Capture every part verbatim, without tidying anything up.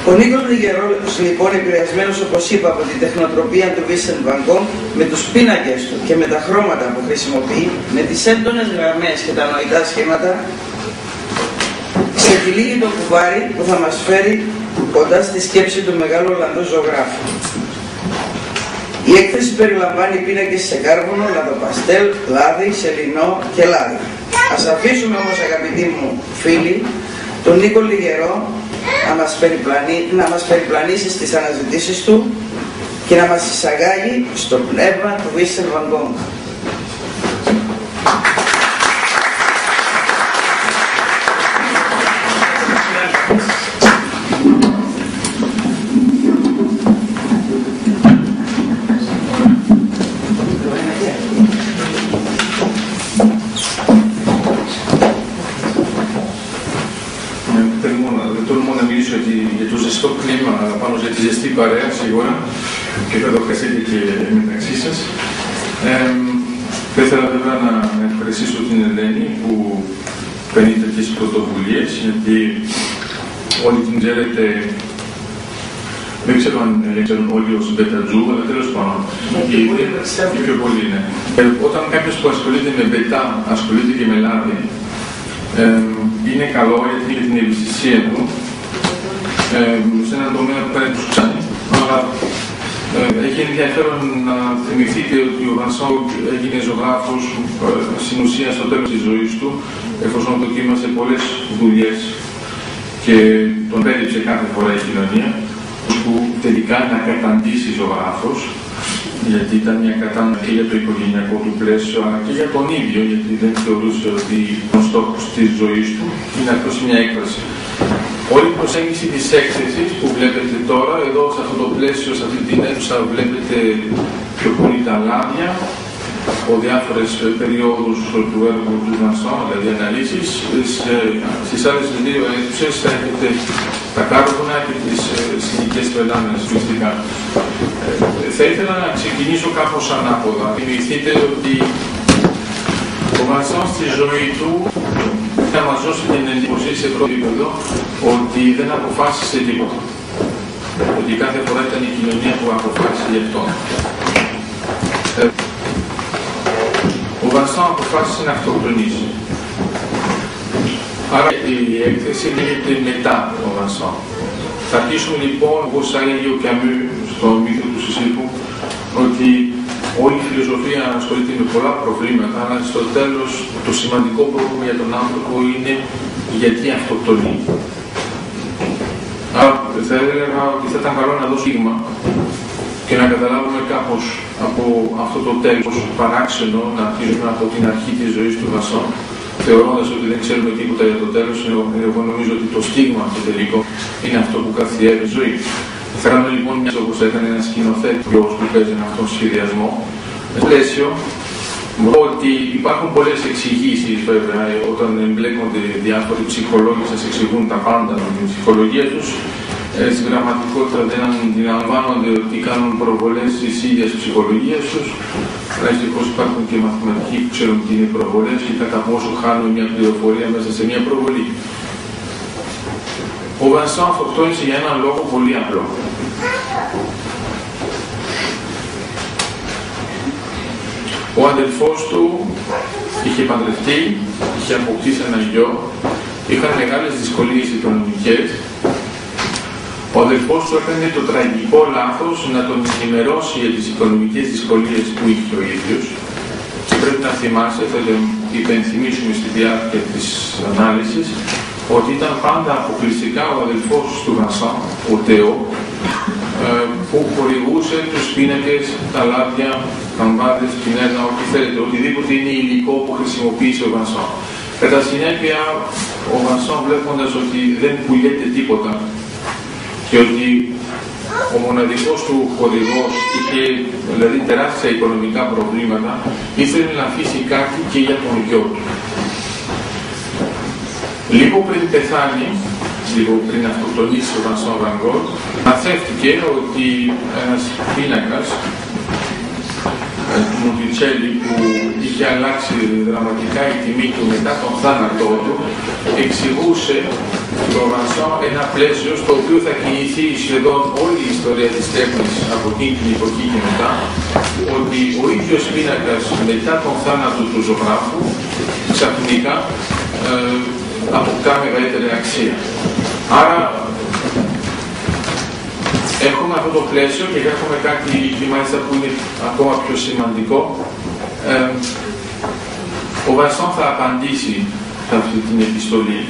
Ο Νίκος Λιγερός, λοιπόν, επηρεασμένος όπως είπα από την τεχνοτροπία του Βίσεντ Βαν Γκόγκ, με τους πίνακες του και με τα χρώματα που χρησιμοποιεί, με τις έντονες γραμμές και τα νοητά σχήματα, ξετυλίγει το κουβάρι που θα μας φέρει κοντά στη σκέψη του μεγάλου Ολλανδού ζωγράφου. Η έκθεση περιλαμβάνει πίνακες σε κάρβουνο, λαδοπαστέλ, λάδι, σελινό και λάδι. Ας αφήσουμε όμως, αγαπητοί μου φίλοι, τον Νίκο Λιγερό να μας, περιπλανεί, να μας περιπλανήσει στις αναζητήσεις του και να μας εισαγάγει στο πνεύμα του Βίσεντ Βαν Γκόγκ. Πάνω για τη ζεστή παρέα σίγουρα και θα το ευχαριστείτε και μεταξύ σας. Ε, θα ήθελα βέβαια να ευχαριστήσω την Ελένη που παίρνει τέτοιες πρωτοβουλίες, γιατί όλοι την ξέρετε, δεν ξέρω αν ξέρουν όλοι ως μπετατζού, αλλά τέλος πάντων. Και πιο πολύ είναι. Ε, όταν κάποιος που ασχολείται με μπετά ασχολείται και με λάδι, ε, είναι καλό γιατί για την ευαισθησία του. Ε, σε έναν τομέα που πέρα τους ξάνει, αλλά ε, έχει ενδιαφέρον να θυμηθείτε ότι ο Βανσόν έγινε ζωγράφος ε, στην ουσία στο τέλος της ζωής του, εφόσον δοκίμασε πολλές δουλειές και τον πέριψε κάθε φορά η κοινωνία, που τελικά να καταντήσει ζωγράφος, γιατί ήταν μια κατάντηση και για το οικογενειακό του πλαίσιο, αλλά και για τον ίδιο, γιατί δεν θεωρούσε ότι ο στόχος της ζωής του είναι αυτός μια έκφραση. Όλη η προσέγγιση της έκθεσης που βλέπετε τώρα, εδώ σε αυτό το πλαίσιο, σε αυτή την αίθουσα, βλέπετε πιο πολύ τα λάδια από διάφορες περιόδους του έργου του Βανσόν, δηλαδή αναλύσεις. Στις άλλες δύο αίθουσες θα έχετε τα κάρβουνα και τις συλλικές πελάμενες μυστικά. Θα ήθελα να ξεκινήσω κάπως ανάποδα. Θυμηθείτε ότι ο Βανσόν στη ζωή του θα μας δώσει την εντύπωση σε πρώτο επίπεδο ότι δεν αποφάσισε τίποτα. Ότι κάθε φορά ήταν η κοινωνία που αποφάσισε γι' αυτό. Ο Βανσόν αποφάσισε να αυτοκτονήσει. Άρα η έκθεση λέγεται μετά ο Βανσόν. Θα αρχίσουμε λοιπόν, όπως έλεγε ο Καμιού στο μύθο του Σισίφου, ότι όλη η φιλοσοφία ασχολείται με πολλά προβλήματα, αλλά στο τέλος το σημαντικό πρόβλημα για τον άνθρωπο είναι γιατί αυτοκτονεί. Άρα θα έλεγα ότι θα ήταν καλό να δώσω δείγμα και να καταλάβουμε κάπως από αυτό το τέλος παράξενο, να αρχίσουμε από την αρχή της ζωής του Βανσόν, θεωρώντας ότι δεν ξέρουμε τίποτα για το τέλος. Εγώ νομίζω ότι το στίγμα το τελικό είναι αυτό που καθιέρει η ζωή. Θα κάνω λοιπόν μια όπως έκανε ένα σκηνοθέτη που παίζει αυτόν τον σχεδιασμό. Στο πλαίσιο, ότι υπάρχουν πολλές εξηγήσεις βέβαια όταν εμπλέκονται διάφοροι ψυχολόγοι, σας εξηγούν τα πάντα με την ψυχολογία τους. Ε, στην πραγματικότητα δεν αντιλαμβάνονται ότι κάνουν προβολές της ίδιας ψυχολογίας τους. Αλλά ευτυχώς υπάρχουν και μαθηματικοί που ξέρουν τι είναι προβολές και κατά πόσο χάνουν μια πληροφορία μέσα σε μια προβολή. Ο Βανσόν αυτοκτόνησε για έναν λόγο πολύ απλό. Ο αδελφός του είχε παντρευτεί, είχε αποκτήσει ένα γιο, είχαν μεγάλες δυσκολίες οικονομικές. Ο αδελφός του έκανε το τραγικό λάθος να τον ενημερώσει για τις οικονομικές δυσκολίες που είχε ο ίδιος. Και πρέπει να θυμάσαι, θα το υπενθυμίσουμε στη διάρκεια της ανάλυσης, ότι ήταν πάντα αποκλειστικά ο αδελφός του Βανσόν, ο Τεό, που χορηγούσε τους πίνακες, τα λάδια, καμπάδες, πινέλα, ό,τι θέλετε, οτιδήποτε είναι υλικό που χρησιμοποίησε ο Βανσόν. Κατά συνέπεια, ο Βανσόν, βλέποντας ότι δεν πουλιέται τίποτα και ότι ο μοναδικός του χορηγός είχε δηλαδή τεράστια οικονομικά προβλήματα, ήθελε να αφήσει κάτι και για τον γιο του. Λίγο πριν πεθάνει, λίγο πριν αυτοκτονήσει ο Βανσόν Βαν Γκόγκ, μαθεύτηκε ότι ένας πίνακας του Μοντιτσέλη που είχε αλλάξει δραματικά η τιμή του μετά τον θάνατό του, εξηγούσε το Βανσόν ένα πλαίσιο στο οποίο θα κινηθεί σχεδόν όλη η ιστορία της τέχνης από εκείνη την εποχή και μετά, ότι ο ίδιος πίνακας μετά τον θάνατο του ζωγράφου ξαφνικά ε, αποκτά μεγαλύτερη αξία. Άρα έχουμε αυτό το πλαίσιο και έχουμε κάτι και μάλιστα που είναι ακόμα πιο σημαντικό. Ε, ο Βανσόν θα απαντήσει σε αυτή την επιστολή.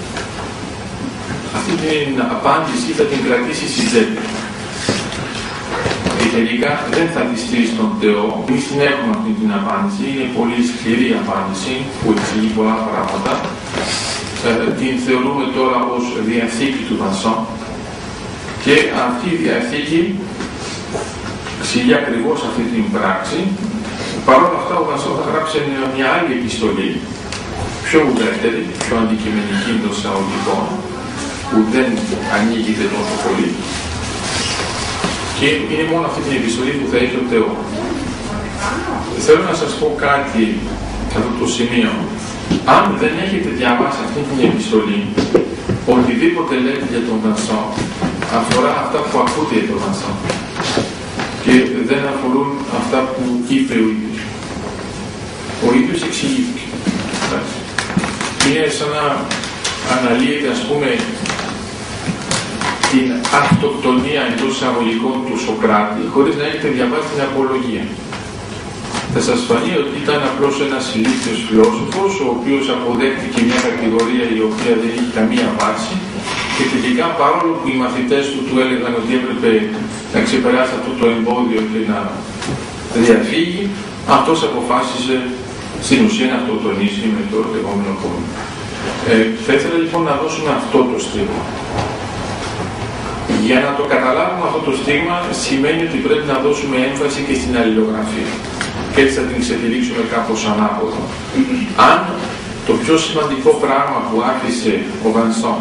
Αυτή την απάντηση θα την κρατήσει στη τσέπη. Και τελικά δεν θα τη στείλει στον Θεό. Εμείς την έχουμε αυτή την απάντηση. Είναι πολύ σκληρή απάντηση που εξηγεί πολλά πράγματα. Ε, την θεωρούμε τώρα ως διαθήκη του Βανσόν. Και αυτή η διαθήκη εξηγεί ακριβώς αυτή την πράξη. Παρ' όλα αυτά ο Βανσόν θα γράψει μια άλλη επιστολή, πιο ουδέτερη, πιο αντικειμενική εντός εισαγωγικών, που δεν ανοίγεται τόσο πολύ. Και είναι μόνο αυτή την επιστολή που θα έχει ο Θεό. Θέλω να σας πω κάτι σε αυτό το σημείο. Αν δεν έχετε διαβάσει αυτή την επιστολή, οτιδήποτε λέτε για τον Βανσόν αφορά αυτά που ακούτε για τον Βανσόν και δεν αφορούν αυτά που είπε ο ίδιος. Ο ίδιος εξηγήθηκε. Είναι σαν να αναλύεται, ας πούμε, την αυτοκτονία εντός εισαγωγικών του Σοκράτη χωρίς να έχετε διαβάσει την απολογία. Θα σας φανεί ότι ήταν απλώς ένας ηλίθιος φιλόσοφος ο οποίος αποδέχτηκε μια κατηγορία η οποία δεν είχε καμία βάση και τελικά παρόλο που οι μαθητές του του έλεγαν ότι έπρεπε να ξεπεράσει αυτό το εμπόδιο και να διαφύγει, αυτός αποφάσισε στην ουσία να αυτοκτονήσει με το λεγόμενο κόμμα. Ε, θα ήθελα λοιπόν να δώσουμε αυτό το στίγμα. Για να το καταλάβουμε αυτό το στίγμα σημαίνει ότι πρέπει να δώσουμε έμφαση και στην αλληλογραφία. Και έτσι θα την ξετυλίξουμε κάπως ανάποδα. Αν το πιο σημαντικό πράγμα που άφησε ο Βανσόν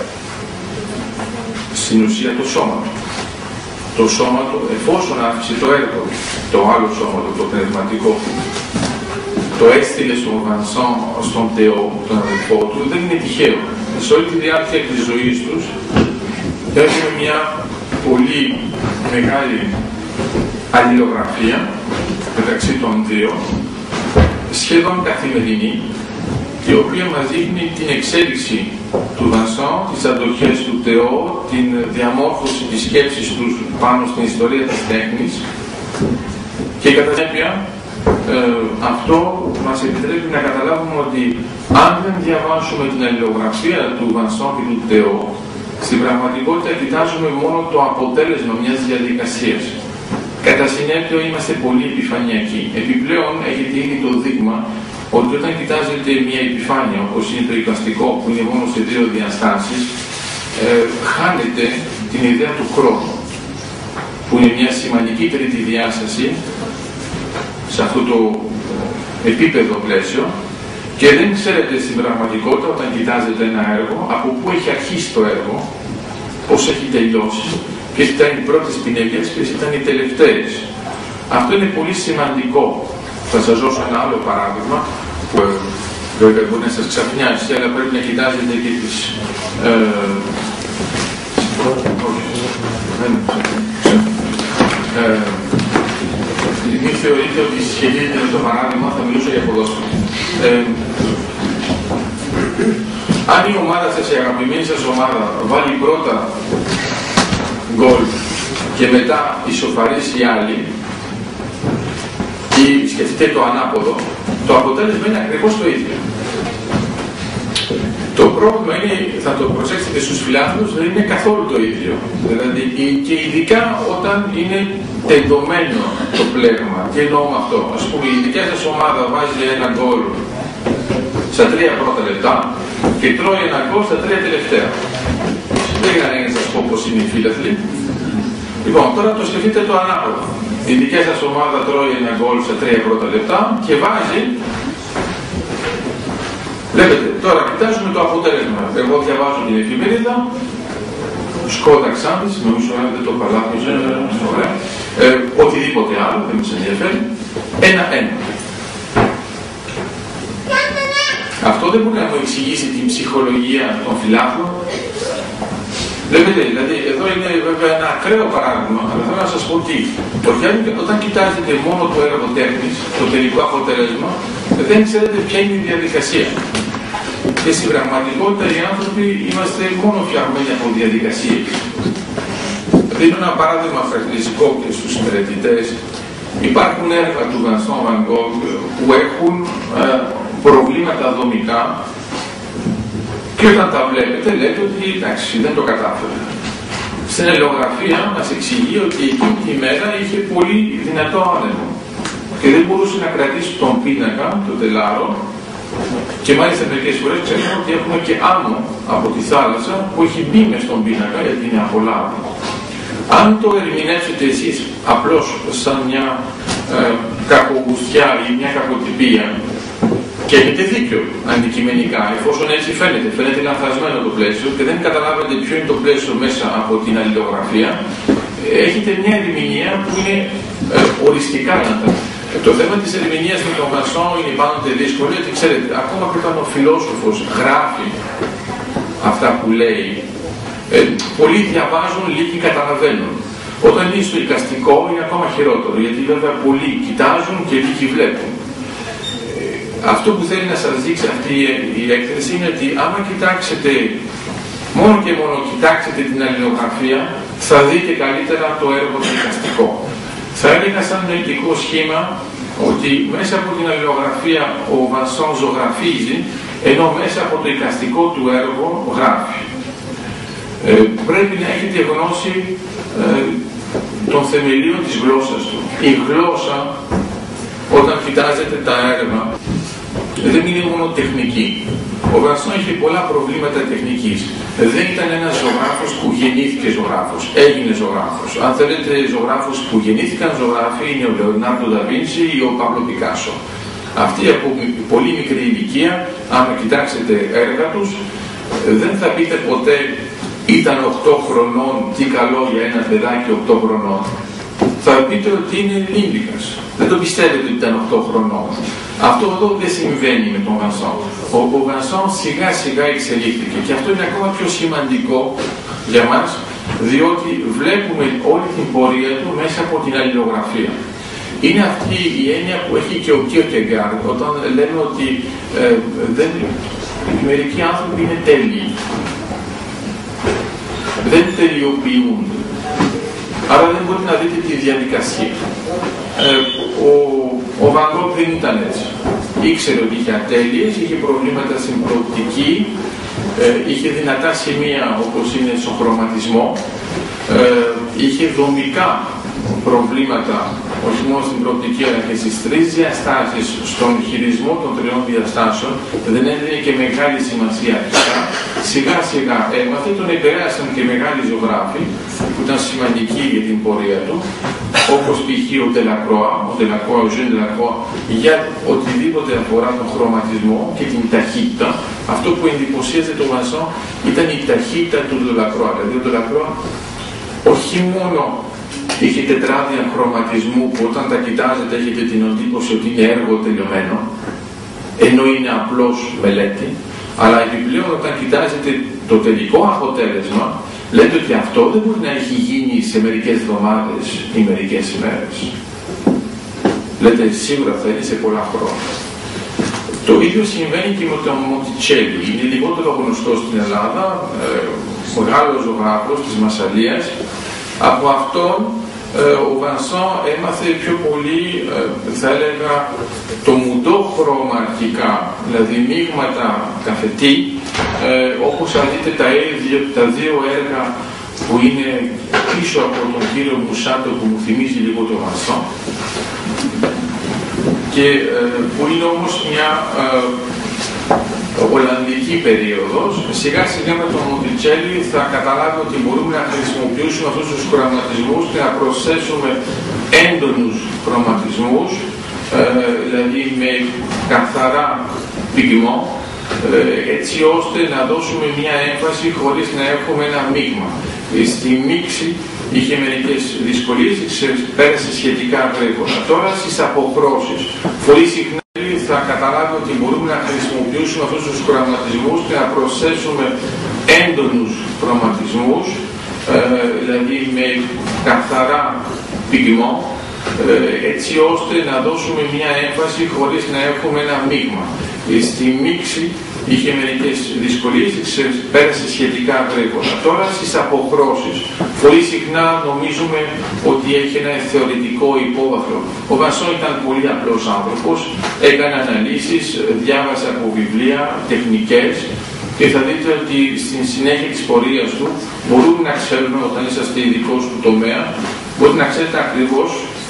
στην ουσία το σώμα του, το σώμα του εφόσον άφησε το έργο, το άλλο σώμα του, το πνευματικό, το έστειλε στον Βανσόν, στον Θεό, τον αδελφό του, δεν είναι τυχαίο. Σε όλη τη διάρκεια της ζωής τους έχουμε μια πολύ μεγάλη αλληλογραφία μεταξύ των δύο, σχεδόν καθημερινή, η οποία μας δείχνει την εξέλιξη του Βανσόν, τις αντοχές του Θεό, την διαμόρφωση της σκέψης του πάνω στην ιστορία της τέχνης και κατά συνέπεια ε, αυτό μας επιτρέπει να καταλάβουμε ότι αν δεν διαβάσουμε την αλληλογραφία του Βανσόν και του Θεό, στην πραγματικότητα κοιτάζουμε μόνο το αποτέλεσμα μιας διαδικασίας. Κατά συνέπεια είμαστε πολύ επιφανειακοί. Επιπλέον έχετε ήδη το δείγμα ότι όταν κοιτάζετε μια επιφάνεια όπως είναι το εικαστικό που είναι μόνο σε δύο διαστάσεις, ε, χάνετε την ιδέα του χρόνου που είναι μια σημαντική τρίτη διάσταση σε αυτό το επίπεδο πλαίσιο και δεν ξέρετε στην πραγματικότητα όταν κοιτάζετε ένα έργο από πού έχει αρχίσει το έργο, πώς έχει τελειώσει, ποιες ήταν οι πρώτες πινελιές, ποιες ήταν οι τελευταίες. Αυτό είναι πολύ σημαντικό. Θα σας δώσω ένα άλλο παράδειγμα που βέβαια μπορεί να σας ξαφνιάσει, αλλά πρέπει να κοιτάζετε και τις... Ε, ε, μην θεωρείτε ότι σχετίζεται με το παράδειγμα, θα μιλήσω για ποδόσφαιρο. Ε, αν η ομάδα σας, η αγαπημένη σας ομάδα, βάλει πρώτα γκολ και μετά ισοφαρίσει η άλλη ή σκεφτείτε το ανάποδο, το αποτέλεσμα είναι ακριβώς το ίδιο. Το πρόβλημα είναι, θα το προσέξετε στους φιλάθλους, δεν είναι καθόλου το ίδιο. Δηλαδή, και ειδικά όταν είναι τεντωμένο το πλέγμα. Τι εννοώ με αυτό? Ας πούμε, η δικιά σας ομάδα βάζει ένα γκολ στα τρία πρώτα λεπτά και τρώει ένα γκολ στα τρία τελευταία. Δεν είναι να σας πω πώς είναι οι φίλαθλοι. Λοιπόν, τώρα το σκεφτείτε το ανάποδο. Η δικιά σας ομάδα τρώει ένα γκολ στα τρία πρώτα λεπτά και βάζει. Βλέπετε, τώρα κοιτάζουμε το αποτέλεσμα. Εγώ διαβάζω την εφημερίδα, Σκότα Ξάνθης, νομίζω να δεν το παλάθος, ε, οτιδήποτε άλλο, δεν μας ενδιαφέρει, ένα-ένα. Αυτό δεν μπορεί να μου εξηγήσει την ψυχολογία των φιλάθλων. Βλέπετε, δηλαδή, εδώ είναι βέβαια ένα ακραίο παράδειγμα, αλλά θέλω να σας πω ότι όταν κοιτάζετε μόνο το έργο τέχνης, το τελικό αποτέλεσμα, δεν ξέρετε ποια είναι η διαδικασία. Και στην πραγματικότητα οι άνθρωποι είμαστε μόνο φτιαγμένοι από διαδικασίες. Δίνω ένα παράδειγμα χαρακτηριστικό και στους μελετητές. Υπάρχουν έργα του Vincent van Gogh που έχουν ε, προβλήματα δομικά και όταν τα βλέπετε λέτε ότι εντάξει, δεν το κατάφερε. Στην αλληλογραφία μας εξηγεί ότι εκείνη τη μέρα είχε πολύ δυνατό άνεμο και δεν μπορούσε να κρατήσει τον πίνακα, το τελάρο, και μάλιστα μερικές φορές ξέρουμε ότι έχουμε και άμμο από τη θάλασσα που έχει μπει μες στον πίνακα γιατί είναι απολάβη. Αν το ερμηνεύσετε εσείς απλώς σαν μια ε, κακογουστιά ή μια κακοτυπία, και έχετε δίκιο αντικειμενικά, εφόσον έτσι φαίνεται, φαίνεται λανθασμένο το πλαίσιο και δεν καταλάβετε ποιο είναι το πλαίσιο μέσα από την αλληλογραφία, έχετε μια ερμηνεία που είναι ε, οριστικά λανθασμένη. Το θέμα της ερμηνείας με τον Vincent είναι πάντοτε δύσκολο, γιατί ξέρετε, ακόμα και όταν ο φιλόσοφος γράφει αυτά που λέει, ε, πολλοί διαβάζουν, λίγοι καταλαβαίνουν. Όταν είναι στο εικαστικό είναι ακόμα χειρότερο, γιατί βέβαια πολλοί κοιτάζουν και λίγοι βλέπουν. Ε, αυτό που θέλει να σας δείξει αυτή η έκθεση είναι ότι άμα κοιτάξετε, μόνο και μόνο κοιτάξετε την αλληλογραφία, θα δείτε καλύτερα το έργο το εικαστικό. Θα έλεγα σαν νοητικό σχήμα ότι μέσα από την αλληλογραφία ο Vincent ζωγραφίζει, ενώ μέσα από το εικαστικό του έργο γράφει. Ε, πρέπει να έχετε γνώση ε, των θεμελίων της γλώσσας του. Η γλώσσα, όταν κοιτάζετε τα έργα, δεν είναι μόνο τεχνική. Ο Vincent είχε πολλά προβλήματα τεχνικής. Δεν ήταν ένας ζωγράφος που γεννήθηκε ζωγράφος, έγινε ζωγράφος. Αν θέλετε, ζωγράφος που γεννήθηκαν ζωγράφοι είναι ο Λεωνάρντο ντα Βίντσι ή ο Παύλο Πικάσο. Αυτοί από πολύ μικρή ηλικία, αν κοιτάξετε έργα τους, δεν θα πείτε ποτέ ήταν οκτώ χρονών, τι καλό για ένα παιδάκι οκτώ χρονών. Θα πείτε ότι είναι λίμνικας. Δεν το πιστεύετε ότι ήταν οκτώ χρονών. Αυτό εδώ δεν συμβαίνει με τον Vincent. Ο, ο Vincent σιγά σιγά εξελίχθηκε και αυτό είναι ακόμα πιο σημαντικό για μας, διότι βλέπουμε όλη την πορεία του μέσα από την αλληλογραφία. Είναι αυτή η έννοια που έχει και ο Kierkegaard όταν λέμε ότι ε, δεν, μερικοί άνθρωποι είναι τέλειοι. Δεν τελειοποιούνται. Άρα δεν μπορείτε να δείτε τη διαδικασία. Ε, ο, ο Van Gogh δεν ήταν έτσι. Ήξερε ότι είχε ατέλειες, είχε προβλήματα στην προοπτική, ε, είχε δυνατά σημεία όπως είναι στον χρωματισμό, ε, είχε δομικά προβλήματα όχι μόνο στην προοπτική αλλά και στις τρεις διαστάσεις, στον χειρισμό των τριών διαστάσεων, δεν έδινε και μεγάλη σημασία αρχικά. Σιγά σιγά έμαθε, τον επηρέασαν και μεγάλοι ζωγράφοι που ήταν σημαντικοί για την πορεία του, όπως π.χ. ο Delacroix, ο Delacroix, ο Jean Delacroix, για οτιδήποτε αφορά τον χρωματισμό και την ταχύτητα. Αυτό που εντυπωσίαζε τον Vincent ήταν η ταχύτητα του Delacroix. Δηλαδή ο Delacroix όχι μόνο είχε τετράδια χρωματισμού που όταν τα κοιτάζετε έχετε την εντύπωση ότι είναι έργο τελειωμένο, ενώ είναι απλώς μελέτη, αλλά επιπλέον όταν κοιτάζετε το τελικό αποτέλεσμα, λέτε ότι αυτό δεν μπορεί να έχει γίνει σε μερικές εβδομάδες ή μερικές ημέρες. Λέτε σίγουρα θα είναι σε πολλά χρόνια. Το ίδιο συμβαίνει και με τον Μοντιτσέλι. Είναι λιγότερο γνωστό στην Ελλάδα, ε, μεγάλος ζωγράφος της Μασσαλίας. Από αυτόν ε, ο Vincent έμαθε πιο πολύ, ε, θα έλεγα, το μουντό χρώμα αρχικά, δηλαδή μείγματα καφετή, ε, όπως θα δείτε τα, τα δύο έργα που είναι πίσω από τον κύριο Μουσάτο που μου θυμίζει λίγο το Vincent, και ε, που είναι όμως μια ε, Ολλανδική περίοδος. Σιγά σιγά με τον Μοντιτσέλι θα καταλάβει ότι μπορούμε να χρησιμοποιήσουμε αυτούς τους χρωματισμούς και να προσθέσουμε έντονους χρωματισμούς, ε, δηλαδή με καθαρά πυγμό, ε, έτσι ώστε να δώσουμε μια έμφαση χωρίς να έχουμε ένα μείγμα. Στη μίξη είχε μερικές δυσκολίες, πέρασε σχετικά γρήγορα. Τώρα στις αποχρώσεις, πολύ συχνά θα καταλάβει ότι μπορούμε να χρησιμοποιήσουμε χρησιμοποιήσουμε αυτούς τους χρωματισμούς και να προσθέσουμε έντονους χρωματισμούς, ε, δηλαδή με καθαρά πυγμό, ε, έτσι ώστε να δώσουμε μια έμφαση χωρίς να έχουμε ένα μείγμα. Στη μίξη είχε μερικές δυσκολίες, πέρασε σχετικά γρήγορα. Τώρα στις αποχρώσεις, πολύ συχνά νομίζουμε ότι έχει ένα θεωρητικό υπόβαθρο. Ο Βανσόν ήταν πολύ απλός άνθρωπος, έκανε αναλύσεις, διάβασε από βιβλία, τεχνικές, και θα δείτε ότι στην συνέχεια της πορείας του μπορούμε να ξέρουμε, όταν είσαστε ειδικός του τομέα, μπορείτε να ξέρετε ακριβώς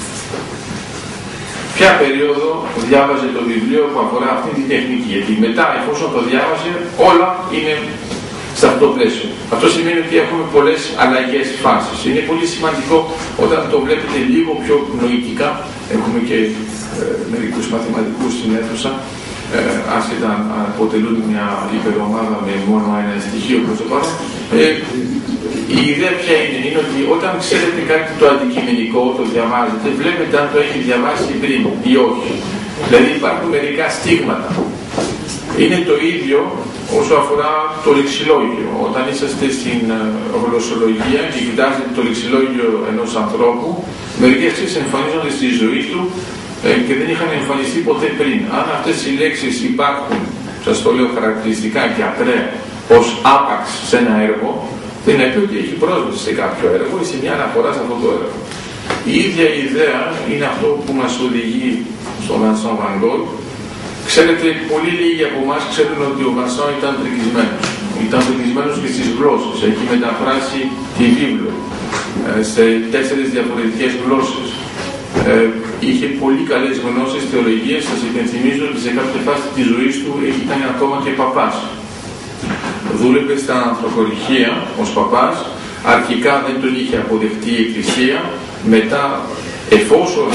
ποια περίοδο διάβαζε το βιβλίο που αφορά αυτή την τεχνική. Γιατί μετά, εφόσον το διάβαζε, όλα είναι σε αυτό το πλαίσιο. Αυτό σημαίνει ότι έχουμε πολλές αλλαγές φάσεις. Είναι πολύ σημαντικό όταν το βλέπετε λίγο πιο νοητικά. Έχουμε και ε, μερικούς μαθηματικούς στην αίθουσα, ε, άσχετα αν αποτελούν μια υπερομάδα με μόνο ένα στοιχείο προς το παρόν. Ε, η ιδέα ποια είναι, είναι ότι όταν ξέρετε κάτι το αντικειμενικό, το διαβάζετε, βλέπετε αν το έχει διαβάσει πριν ή όχι. Δηλαδή υπάρχουν μερικά στίγματα. Είναι το ίδιο όσο αφορά το λεξιλόγιο. Όταν είσαστε στην γλωσσολογία και κοιτάζετε το λεξιλόγιο ενός ανθρώπου, μερικές λέξεις εμφανίζονται στη ζωή του ε, και δεν είχαν εμφανιστεί ποτέ πριν. Αν αυτές οι λέξεις υπάρχουν, σας το λέω χαρακτηριστικά και ακραία, ως άπαξ σε ένα έργο, δεν είναι ότι έχει πρόσβαση σε κάποιο έργο ή σε μια αναφορά σε αυτό το έργο. Η ίδια ιδέα είναι αυτό που μας οδηγεί στον Βανσόν Βαν Γκογ. Ξέρετε, πολύ λίγοι από εμάς ξέρουν ότι ο Βανσόν ήταν τρικισμένος. Ήταν τρικισμένος και στις γλώσσες. Έχει μεταφράσει τη βίβλο σε τέσσερις διαφορετικές γλώσσες. Ε, είχε πολύ καλές γνώσεις θεολογίες. Σας υπενθυμίζω ότι σε κάποια φάση της ζωής του ήταν ακόμα και παπάς. Δούλευε στα ανθρωπορυχεία ως παπάς. Αρχικά δεν τον είχε αποδεχτεί η Εκκλησία. Μετά, εφόσον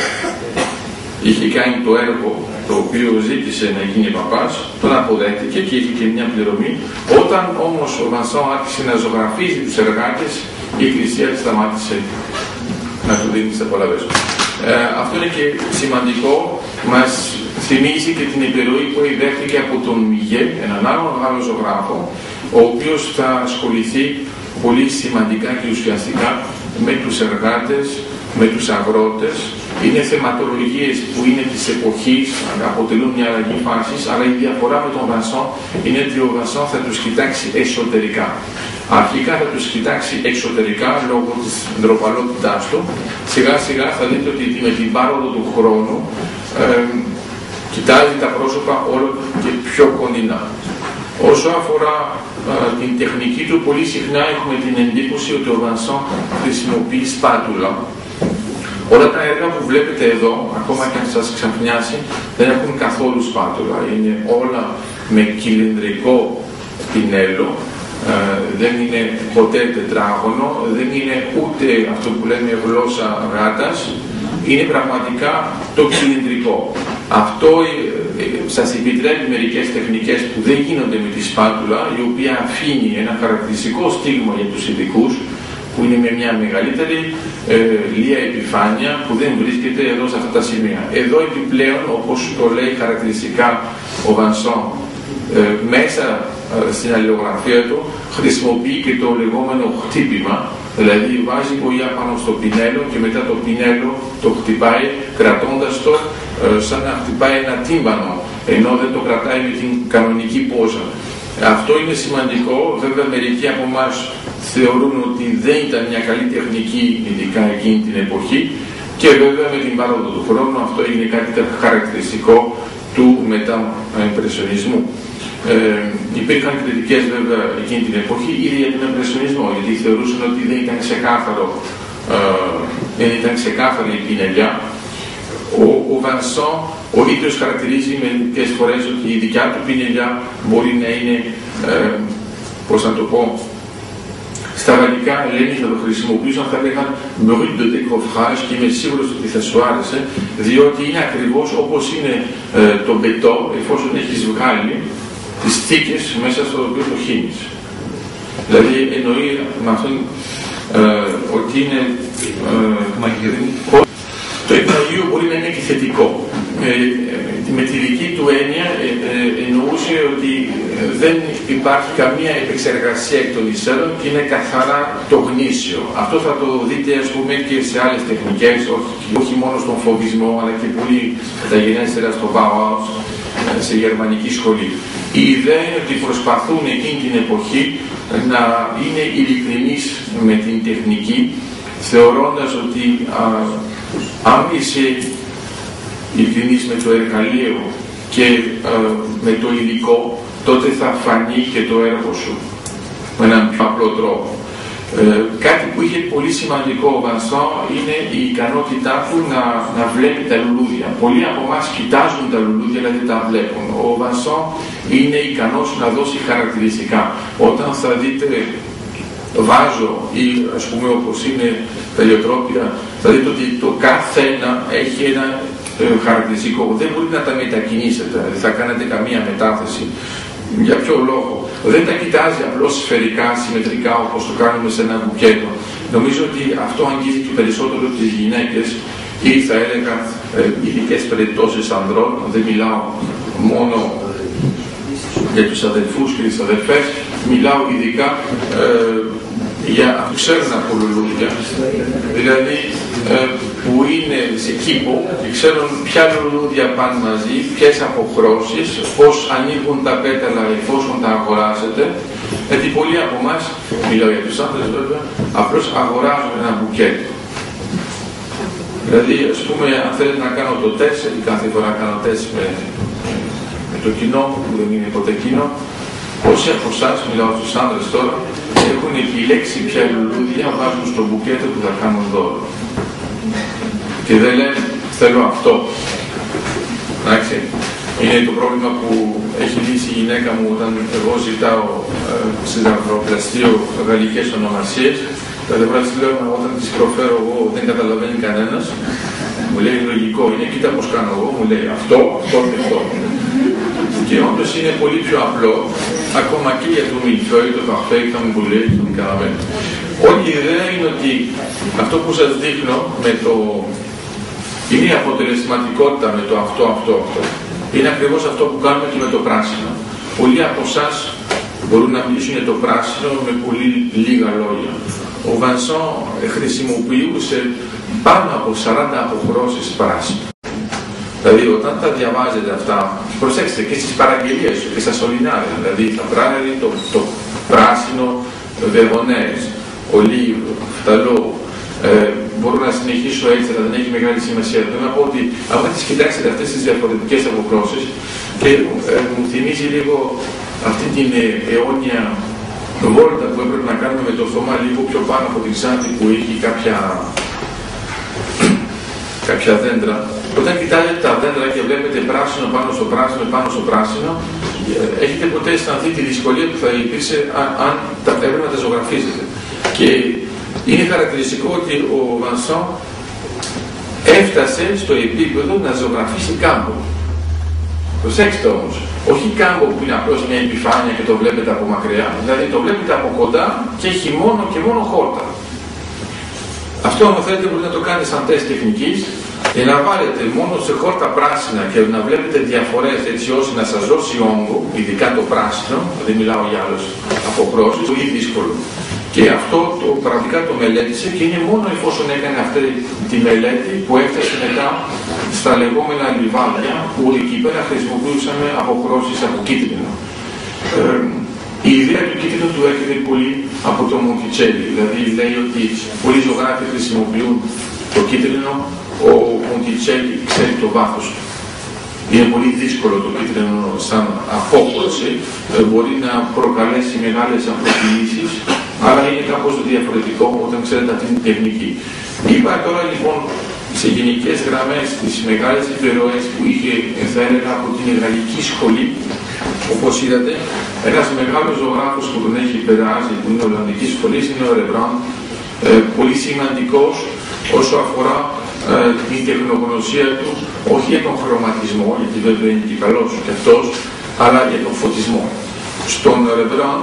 είχε κάνει το έργο το οποίο ζήτησε να γίνει παπάς, τον αποδέχτηκε και είχε και μια πληρωμή. Όταν όμως ο Βανσόν άρχισε να ζωγραφίζει τους εργάτες, η Εκκλησία σταμάτησε να του δίνει τις απολαβές. Ε, αυτό είναι και σημαντικό, μας θυμίζει και την επιρροή που δέχτηκε από τον Μιγέ, έναν άλλον Γάλλο ζωγράφο, ο οποίος θα ασχοληθεί πολύ σημαντικά και ουσιαστικά με τους εργάτες, με τους αγρότες. Είναι θεματολογίες που είναι της εποχής, αποτελούν μια αλλαγή φάσης, αλλά η διαφορά με τον Βανσόν είναι ότι ο Βανσόν θα τους κοιτάξει εσωτερικά. Αρχικά θα τους κοιτάξει εξωτερικά λόγω της ντροπαλότητάς του. Σιγά σιγά θα δείτε ότι με την πάροδο του χρόνου ε, κοιτάζει τα πρόσωπα όλο και πιο κοντινά. Όσο αφορά ε, την τεχνική του, πολύ συχνά έχουμε την εντύπωση ότι ο Βανσόν χρησιμοποιεί σπάτουλα. Όλα τα έργα που βλέπετε εδώ, ακόμα και αν σας ξαφνιάσει, δεν έχουν καθόλου σπάτουλα. Είναι όλα με κυλινδρικό πινέλο, ε, δεν είναι ποτέ τετράγωνο, δεν είναι ούτε αυτό που λέμε γλώσσα γάτας, είναι πραγματικά το κυλινδρικό. Αυτό ε, ε, σας επιτρέπει μερικές τεχνικές που δεν γίνονται με τη σπάτουλα, η οποία αφήνει ένα χαρακτηριστικό στίγμα για τους ειδικούς, που είναι με μια μεγαλύτερη ε, λία επιφάνεια που δεν βρίσκεται εδώ σε αυτά τα σημεία. Εδώ επιπλέον, όπως το λέει χαρακτηριστικά ο Βανσόν, ε, μέσα ε, στην αλληλογραφία του χρησιμοποιεί και το λεγόμενο χτύπημα, δηλαδή βάζει γοιά πάνω στο πινέλο και μετά το πινέλο το χτυπάει κρατώντας το ε, σαν να χτυπάει ένα τύμπανο, ενώ δεν το κρατάει με την κανονική πόζα. Αυτό είναι σημαντικό, βέβαια μερικοί από εμάς θεωρούν ότι δεν ήταν μια καλή τεχνική, ειδικά εκείνη την εποχή, και βέβαια με την πάροδο του χρόνου αυτό έγινε κάτι χαρακτηριστικό του μετα-εμπρεσιονισμού. Ε, υπήρχαν κριτικές βέβαια εκείνη την εποχή ήδη για τον εμπρεσιονισμό, γιατί θεωρούσαν ότι δεν ήταν ξεκάθαρο, ε, δεν ήταν ξεκάθαρη η πινελιά. Ο, ο Βανσόν ο ίδιος χαρακτηρίζει μερικές φορές ότι η δικιά του πινελιά μπορεί να είναι, ε, πώς να το πω, στα γαλλικά λένε, θα το χρησιμοποιήσω, θα λέγαν brut de décoffrage, και είμαι σίγουρος ότι θα σου άρεσε, διότι είναι ακριβώς όπως είναι ε, το μπετό, εφόσον έχεις βγάλει τις θήκες μέσα στο οποίο το χύνεις. Δηλαδή εννοεί με αυτόν ε, ότι είναι ε, το Αγίου μπορεί να είναι και θετικό. ε, με τη δική του έννοια ε, ε, εννοούσε ότι δεν υπάρχει καμία επεξεργασία εκ των υστέρων και είναι καθαρά το γνήσιο. Αυτό θα το δείτε, ας πούμε, και σε άλλες τεχνικές, όχι, όχι μόνο στον φοβισμό, αλλά και πολύ μεταγενέστερα στο Bauhaus, σε γερμανική σχολή. Η ιδέα είναι ότι προσπαθούν εκείνη την εποχή να είναι ειλικρινείς με την τεχνική, θεωρώντας ότι α, αν είσαι ειλικρινής με το εργαλείο και α, με το υλικό, τότε θα φανεί και το έργο σου με έναν πιο απλό τρόπο. Ε, κάτι που είχε πολύ σημαντικό ο Βανσόν είναι η ικανότητά του να, να βλέπει τα λουλούδια. Πολλοί από εμάς κοιτάζουν τα λουλούδια, αλλά δεν τα βλέπουν. Ο Βανσόν είναι ικανός να δώσει χαρακτηριστικά. Όταν θα δείτε βάζο ή, ας πούμε, όπως είναι τα ηλιοτρόπια, θα δείτε ότι το κάθε ένα έχει ένα ε, χαρακτηριστικό. Δεν μπορείτε να τα μετακινήσετε, δεν θα κάνετε καμία μετάθεση. Για ποιο λόγο? Δεν τα κοιτάζει απλώς σφαιρικά, συμμετρικά, όπως το κάνουμε σε ένα μπουκέτο. Νομίζω ότι αυτό αγγίζει και περισσότερο τις γυναίκες ή θα έλεγα ε, ειδικές περιπτώσεις ανδρών. Δεν μιλάω μόνο για τους αδελφούς και τις αδελφές, μιλάω ειδικά ε, για αυτούς που ξέρουν από λουλούδια, δηλαδή ε, που είναι σε κήπο και ξέρουν ποια λουλούδια πάνε μαζί, ποιες αποχρώσεις, πώς ανοίγουν τα πέταλα εφόσον τα αγοράσετε. Γιατί πολλοί από εμάς, μιλάω για τους άντρες βέβαια, απλώς αγοράζουν ένα μπουκέτο. Δηλαδή, ας πούμε, αν θέλετε να κάνω το τεστ, γιατί κάθε φορά κάνω τεστ με, με το κοινό, που δεν είναι ποτέ κοινό, όσοι από εσάς, μιλάω στους άντρες τώρα, έχουν επιλέξει ποια λουλούδια βάζουν στο μπουκέτο που θα κάνουν δώρο. Και δεν λένε, θέλω αυτό. Εντάξει. Είναι το πρόβλημα που έχει λύσει η γυναίκα μου όταν εγώ ζητάω ε, σε ζαχαροπλαστείο γαλλικές ονομασίες. Κάθε φορά της λέω, όταν τις προφέρω εγώ δεν καταλαβαίνει κανένας. Μου λέει λογικό είναι, κοίτα πώς κάνω εγώ, μου λέει αυτό, αυτό και αυτό. Και όντως είναι πολύ πιο απλό, ακόμα και για το μιλφόι, το παρφέ, το μπουλέ, το καραβέ. Όλη η ιδέα είναι ότι αυτό που σας δείχνω με το... είναι η αποτελεσματικότητα με το αυτό, αυτό, αυτό. Είναι ακριβώς αυτό που κάνουμε και με το πράσινο. Πολλοί από εσάς μπορούν να μιλήσουν για το πράσινο με πολύ λίγα λόγια. Ο Βανσόν χρησιμοποιούσε πάνω από σαράντα αποχρώσεις πράσινο. Δηλαδή όταν τα διαβάζετε αυτά, προσέξτε και στις παραγγελίες και στα σωληνάρια, δηλαδή τα πράγματι, το, το πράσινο, βεγονές, ολίβο, φταλό, ε, μπορώ να συνεχίσω έτσι, αλλά δεν έχει μεγάλη σημασία. Θέλω να πω ότι αν τις κοιτάξετε αυτές τις διαφορετικές αποχρώσεις και ε, μου θυμίζει λίγο αυτή την ε, αιώνια βόλτα που έπρεπε να κάνουμε με το Θωμά λίγο πιο πάνω από την Ξάνθη που έχει κάποια, κάποια δέντρα. Όταν κοιτάζετε τα δέντρα και βλέπετε πράσινο πάνω στο πράσινο, πάνω στο πράσινο, έχετε ποτέ αισθανθεί τη δυσκολία που θα υπήρξε αν, αν τα έπρεπε να τα ζωγραφίζετε. Και είναι χαρακτηριστικό ότι ο Βανσόν έφτασε στο επίπεδο να ζωγραφίσει κάμπο. Προσέξτε όμως, όχι κάμπο που είναι απλώς μια επιφάνεια και το βλέπετε από μακριά, δηλαδή το βλέπετε από κοντά και έχει μόνο και μόνο χόρτα. Αυτό όμως θέλετε μπορείτε να το κάνετε σαν τεστ τεχνικής, για να βάλετε μόνο σε χόρτα πράσινα και να βλέπετε διαφορές έτσι ώστε να σας δώσει όγκο, ειδικά το πράσινο, δεν μιλάω για άλλες αποχρώσεις, πολύ δύσκολο. Και αυτό το, πραγματικά το μελέτησε και είναι μόνο εφόσον έκανε αυτή τη μελέτη που έφτασε μετά στα λεγόμενα λιβάδια που εκεί πέρα χρησιμοποιούσαμε αποχρώσεις από κίτρινο. Ε, η ιδέα του κίτρινου του έρχεται πολύ από το Μοντιτσέλι, δηλαδή λέει ότι πολλοί ζωγράφοι χρησιμοποιούν το κίτρινο, ο Μοντιτσέλι ξέρει το βάθος του. Είναι πολύ δύσκολο το κίτρινο σαν απόχρωση, ε, μπορεί να προκαλέσει μεγάλες αποφυλήσεις, αλλά είναι κάπως διαφορετικό όταν ξέρετε αυτή την τεχνική. Είπα τώρα λοιπόν σε γενικές γραμμές τις μεγάλες επιρροές που είχε, θα έλεγα, από την γαλλική σχολή, όπως είδατε, ένας μεγάλος ζωγράφος που τον έχει περάσει, που είναι Ολλανδική σχολή, είναι ο Ρεμπράντ, ε, πολύ σημαντικός όσο αφορά ε, την τεχνογνωσία του, όχι για τον χρωματισμό, γιατί βέβαια είναι και καλός και αυτός, αλλά για τον φωτισμό. Στον Ρεμπράντ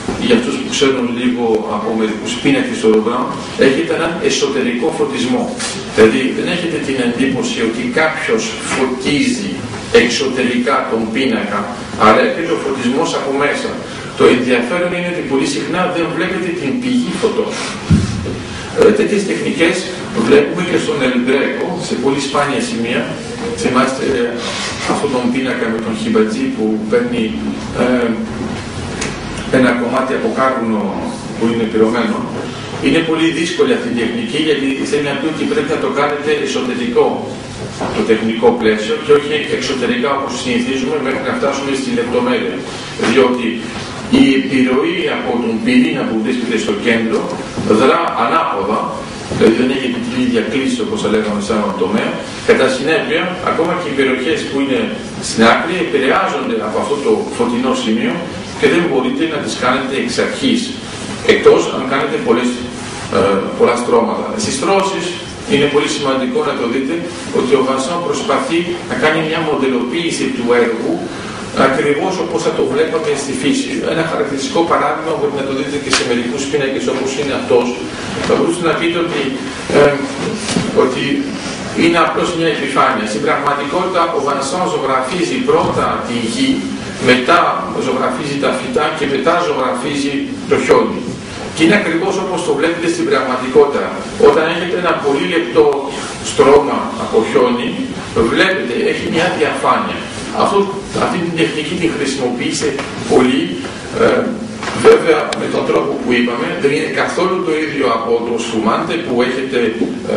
για αυτούς που ξέρουν λίγο από μερικούς πίνακες στο Rembrandt, έχετε έναν εσωτερικό φωτισμό. Δηλαδή δεν έχετε την εντύπωση ότι κάποιος φωτίζει εξωτερικά τον πίνακα, αλλά έρχεται ο φωτισμός από μέσα. Το ενδιαφέρον είναι ότι πολύ συχνά δεν βλέπετε την πηγή φωτός. Ε, τέτοιες τεχνικές βλέπουμε και στον El Greco, σε πολύ σπάνια σημεία. Θυμάστε ε, αυτόν τον πίνακα με τον χιμπατζή που παίρνει ε, ένα κομμάτι από κάρβουνο που είναι πυρωμένο. Είναι πολύ δύσκολη αυτή η τεχνική, γιατί θέλει να πει ότι πρέπει να το κάνετε εσωτερικό το τεχνικό πλαίσιο και όχι εξωτερικά όπως συνηθίζουμε μέχρι να φτάσουμε στη λεπτομέρεια. Διότι η επιρροή από τον πυρήνα που βρίσκεται στο κέντρο δρά ανάποδα, δηλαδή δεν έχει την ίδια κλίση όπως θα λέγαμε σε έναν τομέα. Κατά συνέπεια, ακόμα και οι περιοχές που είναι στην άκρη επηρεάζονται από αυτό το φωτεινό σημείο και δεν μπορείτε να τις κάνετε εξ αρχής, εκτός αν κάνετε πολλές, ε, πολλά στρώματα. Στις στρώσεις είναι πολύ σημαντικό να το δείτε ότι ο Vincent προσπαθεί να κάνει μια μοντελοποίηση του έργου ακριβώς όπως θα το βλέπαμε στη φύση. Ένα χαρακτηριστικό παράδειγμα μπορείτε να το δείτε και σε μερικούς πίνακες όπως είναι αυτός. Θα μπορούσατε να πείτε ότι, ε, ότι είναι απλώς μια επιφάνεια. Στην πραγματικότητα ο Vincent ζωγραφίζει πρώτα τη γη, μετά ζωγραφίζει τα φυτά και μετά ζωγραφίζει το χιόνι. Και είναι ακριβώς όπως το βλέπετε στην πραγματικότητα. Όταν έχετε ένα πολύ λεπτό στρώμα από χιόνι, βλέπετε, έχει μια διαφάνεια. Αυτό, αυτή την τεχνική την χρησιμοποιήσε πολύ, ε, βέβαια με τον τρόπο που είπαμε. Δεν είναι καθόλου το ίδιο από το σφουμάντε που έχετε ε,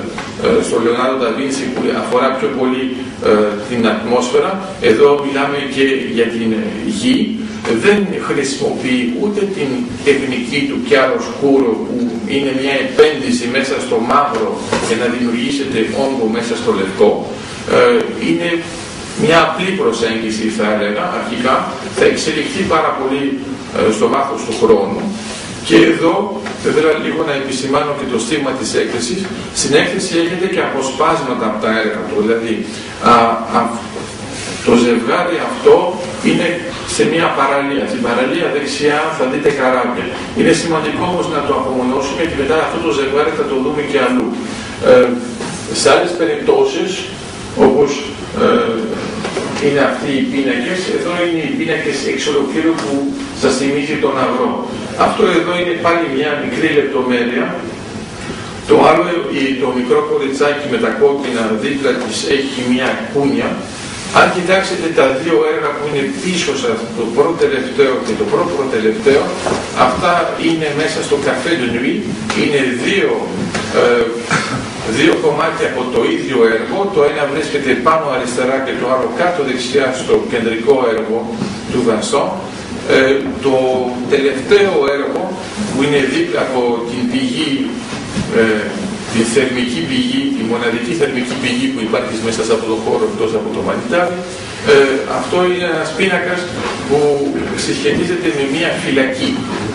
ε, στο Λεωνάρντο ντα Βίντσι, που αφορά πιο πολύ ε, την ατμόσφαιρα. Εδώ μιλάμε και για την γη. Δεν χρησιμοποιεί ούτε την τεχνική του chiaroscuro που είναι μια επένδυση μέσα στο μαύρο για να δημιουργήσετε όγκο μέσα στο λευκό. Ε, είναι μια απλή προσέγγιση, θα έλεγα, αρχικά, θα εξελιχθεί πάρα πολύ ε, στο βάθος του χρόνου. Και εδώ θα ήθελα λίγο να επισημάνω και το στίγμα της έκθεσης. Στην έκθεση έχετε και αποσπάσματα από τα έργα του. Δηλαδή, α, α, το ζευγάρι αυτό είναι σε μια παραλία. Στην παραλία δεξιά θα δείτε καράβια. Είναι σημαντικό όμως να το απομονώσουμε και μετά αυτό το ζευγάρι θα το δούμε και αλλού. Ε, σε άλλες περιπτώσεις, όπως ε, είναι αυτοί οι πίνακες, εδώ είναι οι πίνακες εξ ολοκλήρου που σας θυμίζει τον αγρό. Αυτό εδώ είναι πάλι μια μικρή λεπτομέρεια. Το άλλο, το μικρό κοριτσάκι με τα κόκκινα δίπλα της έχει μια κούνια. Αν κοιτάξετε τα δύο έργα που είναι πίσω σας, το πρώτο τελευταίο και το πρώτο τελευταίο, αυτά είναι μέσα στο Café de Nuit, είναι δύο, ε, δύο κομμάτια από το ίδιο έργο, το ένα βρίσκεται πάνω αριστερά και το άλλο κάτω δεξιά στο κεντρικό έργο του Vincent. Ε, το τελευταίο έργο που είναι δίπλα από την πηγή, ε, τη θερμική πηγή, η μοναδική θερμική πηγή που υπάρχει μέσα σε αυτό το χώρο εκτός από το μανιτάρι. Ε, αυτό είναι ένας πίνακας που συσχετίζεται με μια φυλακή.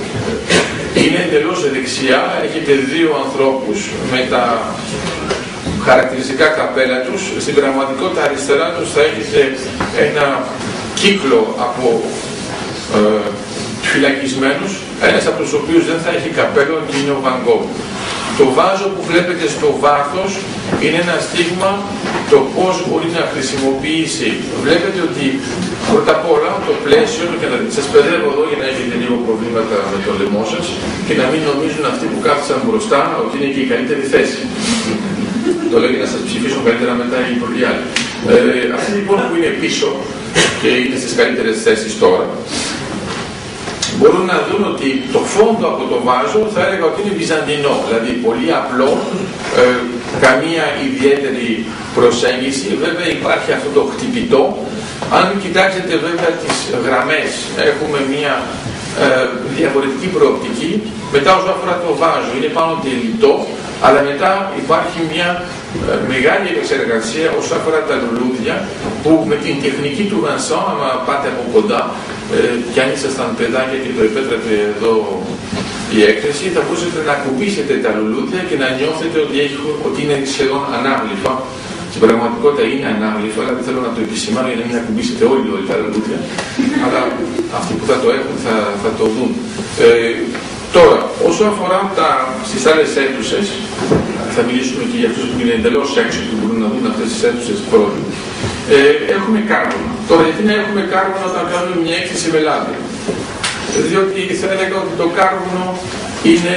Είναι εντελώς δεξιά, έχετε δύο ανθρώπους με τα χαρακτηριστικά καπέλα τους. Στην πραγματικότητα αριστερά τους θα έχετε ένα κύκλο από ε, φυλακισμένους, ένας από τους οποίους δεν θα έχει καπέλο και είναι ο Van Gogh. Το βάζο που βλέπετε στο βάθος είναι ένα στίγμα το πώς μπορεί να χρησιμοποιήσει. Βλέπετε ότι πρώτα απ' όλα το πλαίσιο, και να σας παιδεύω εδώ για να έχετε λίγο προβλήματα με το λαιμό σας και να μην νομίζουν αυτοί που κάθισαν μπροστά ότι είναι και η καλύτερη θέση. Το λέω για να σας ψηφίσουν καλύτερα μετά οι άλλοι. Ε, αυτοί λοιπόν που είναι πίσω και είναι στις καλύτερες θέσεις τώρα, μπορούν να δουν ότι το φόντο από το βάζο θα έλεγα ότι είναι βυζαντινό, δηλαδή πολύ απλό, ε, καμία ιδιαίτερη προσέγγιση. Βέβαια υπάρχει αυτό το χτυπητό. Αν κοιτάξετε βέβαια τις γραμμές, έχουμε μια ε, διαφορετική προοπτική. Μετά όσο αφορά το βάζο, είναι πάνω τελειτό, αλλά μετά υπάρχει μια ε, μεγάλη επεξεργασία όσον αφορά τα λουλούδια, που με την τεχνική του Vincent, άμα πάτε από κοντά, ε, και αν ήσασταν παιδάκια και το επέτρεπε εδώ η έκθεση, θα μπορούσατε να κουμπίσετε τα λουλούδια και να νιώθετε ότι, έχει, ότι είναι σχεδόν ανάγλυφα Στην πραγματικότητα είναι ανάγλυφο, αλλά δεν θέλω να το επισημάνω για να μην ακουμπήσετε όλοι όλοι τα λουλούδια, αλλά αυτοί που θα το έχουν θα, θα το δουν. Ε, τώρα, όσο αφορά τα, στις άλλες αίθουσες, θα μιλήσουμε και για αυτούς που είναι εντελώς έξω που μπορούν να δουν αυτές τις αίθουσες πρώτοι. Ε, έχουμε κάρβουνα. Τώρα, γιατί να έχουμε κάρβουνα όταν κάνουμε μια έκθεση με λάδι? Διότι θα έλεγα ότι το κάρβουνο είναι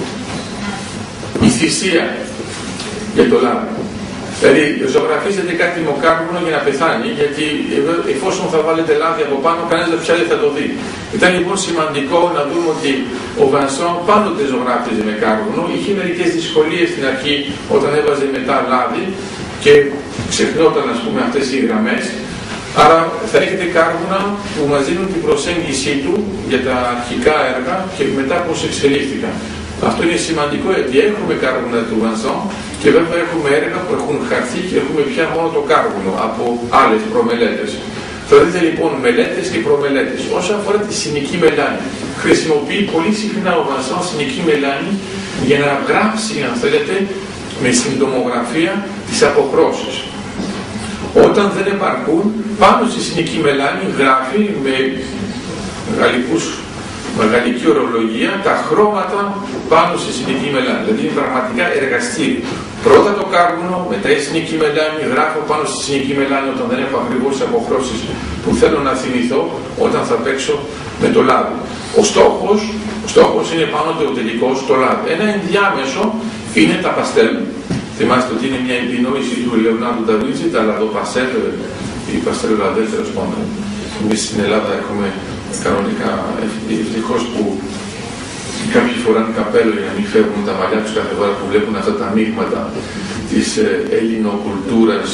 η θυσία για το λάδι. Δηλαδή, ζωγραφίζεται κάτι με κάρβουνο για να πεθάνει, γιατί εφόσον θα βάλετε λάδι από πάνω, κανένας πια δεν θα το δει. Ήταν λοιπόν σημαντικό να δούμε ότι ο Βανσόν πάντοτε ζωγράφιζε με κάρβουνο. Είχε μερικές δυσκολίες στην αρχή όταν έβαζε μετά λάδι και ξεχνόταν, ας πούμε, αυτές οι γραμμές. Άρα θα έχετε κάρβουνα που μας δίνουν την προσέγγιση του για τα αρχικά έργα και μετά πώς εξελίχθηκαν. Αυτό είναι σημαντικό γιατί έχουμε κάρβουνα του Βανσόν και βέβαια έχουμε έργα που έχουν χαθεί και έχουμε πια μόνο το κάρβουνο από άλλες προμελέτες. Θα δείτε λοιπόν μελέτες και προμελέτες. Όσον αφορά τη συνοική μελάνη, χρησιμοποιεί πολύ συχνά ο Βανσόν συνοική μελάνη για να γράψει, αν θέλετε, με συντομογραφία τις αποχρώσεις. Όταν δεν επαρκούν, πάνω στη συνοική μελάνη γράφει με γαλλικούς, με γαλλική ορολογία τα χρώματα πάνω στη συνοική μελάνη. Δηλαδή είναι πραγματικά εργαστήριο. Πρώτα το κάρβουνο, μετά η συνοική μελάνη, γράφω πάνω στη συνοική μελάνη όταν δεν έχω ακριβώς αποχρώσεις που θέλω να θυμηθώ όταν θα παίξω με το λάδι. Ο στόχος, ο στόχος είναι πάνω το τελικός, το λάδι. Ένα ενδιάμεσο είναι τα παστέλ. Θυμάστε ότι είναι μια επινόηση του Λεωνάρντο ντα Βίντσι, τα λαδοπαστέλ, η παστέλ λαδέ, τέλος πάντων. Εμείς στην Ελλάδα έχουμε κανονικά, ευτυχώς που κάποιοι φοράνε καπέλο για να μην φεύγουν τα μαλλιά τους κάθε φορά που βλέπουν αυτά τα μείγματα της ελληνοκουλτούρας,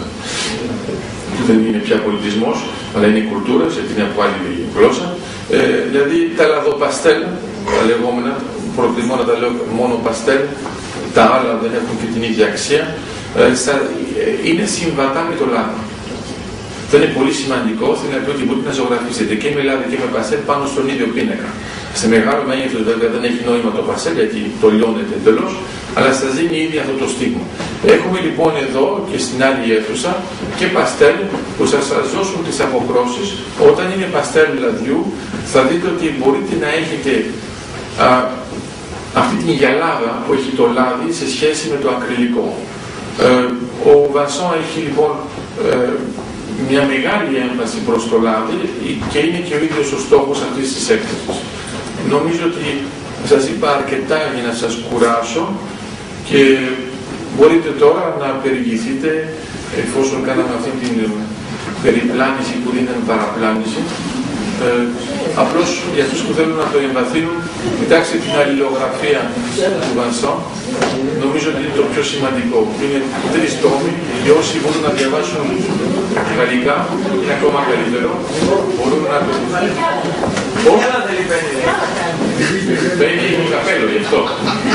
που δεν είναι πια πολιτισμός, αλλά είναι κουλτούρα, γιατί είναι από άλλη γλώσσα. Ε, δηλαδή τα λαδοπαστέλ, τα λεγόμενα, προτιμώ να τα λέω μόνο παστέλ, τα άλλα δεν έχουν και την ίδια αξία, ε, στα, ε, είναι συμβατά με το λάδι. Αυτό είναι πολύ σημαντικό, θέλει να πει ότι μπορείτε να ζωγραφίσετε και με λάδι και με παστέλ πάνω στον ίδιο πίνακα. Σε μεγάλο μέγεθος βέβαια δεν έχει νόημα το παστέλ γιατί το λιώνεται εντελώς, αλλά σας δίνει ήδη αυτό το στίγμα. Έχουμε λοιπόν εδώ και στην άλλη αίθουσα και παστέλ που θα σας δώσουν τις αποχρώσεις. Όταν είναι παστέλ λαδιού θα δείτε ότι μπορείτε να έχετε α, αυτή την γυαλάδα που έχει το λάδι σε σχέση με το ακριλικό. Ε, ο Βανσόν έχει λοιπόν ε, μια μεγάλη έμφαση προς το λάδι και είναι και ο ίδιος ο στόχος αυτής της έκθεσης. Νομίζω ότι σας είπα αρκετά για να σας κουράσω και μπορείτε τώρα να περιηγηθείτε εφόσον κάναμε αυτή την περιπλάνηση που δεν ήταν παραπλάνηση. Ε, απλώς για αυτούς που θέλουν να το εμβαθύνουν, κοιτάξτε την αλληλογραφία του Βανσόν. Νομίζω ότι είναι το πιο σημαντικό. Είναι τρεις τόμοι και όσοι μπορούν να διαβάσουν γαλλικά είναι ακόμα καλύτερο. Μπορούν να το δουν. Παίρνει καπέλο γι' αυτό.